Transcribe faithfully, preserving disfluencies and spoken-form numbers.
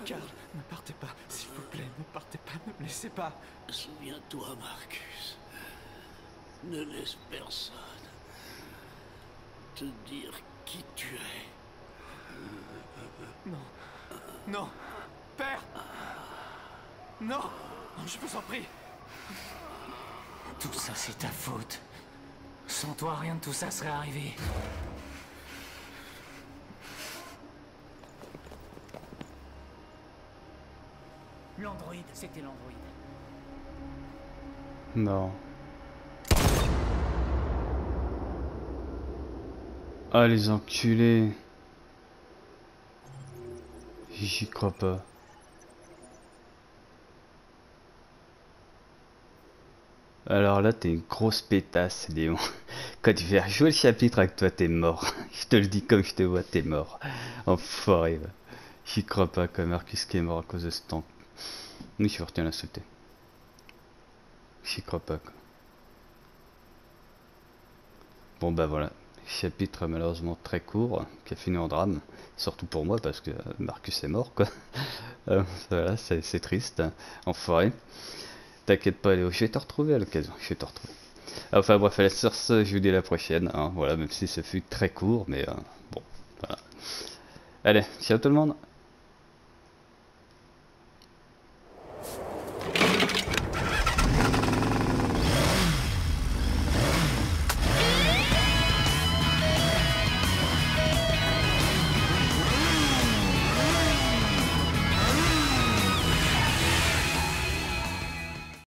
Karl, ne partez pas, s'il vous plaît, ne partez pas, ne me laissez pas. Souviens-toi, Marcus. Ne laisse personne te dire qui tu es. Non. Non. Père. Non. Non, je vous en prie. Tout ça, c'est ta faute. Sans toi, rien de tout ça serait arrivé. L'androïde, c'était l'androïde. Non. Ah les enculés. J'y crois pas. Alors là t'es une grosse pétasse Léon. Quand tu fais jouer le chapitre avec toi t'es mort. Je te le dis comme je te vois t'es mort. Enfoiré va. J'y crois pas comme Marcus qui est mort à cause de ce temps. Mais je retiens l'insulter. J'y crois pas quoi. Bon bah voilà. Chapitre malheureusement très court, qui a fini en drame, surtout pour moi parce que Marcus est mort quoi. euh, voilà, c'est triste, hein. Enfoiré. T'inquiète pas Léo, je vais te retrouver à l'occasion, je vais te retrouver. Enfin bref, allez, sur ce, je vous dis à la prochaine, hein. Voilà, même si ce fut très court, mais euh, bon, voilà. Allez, ciao tout le monde.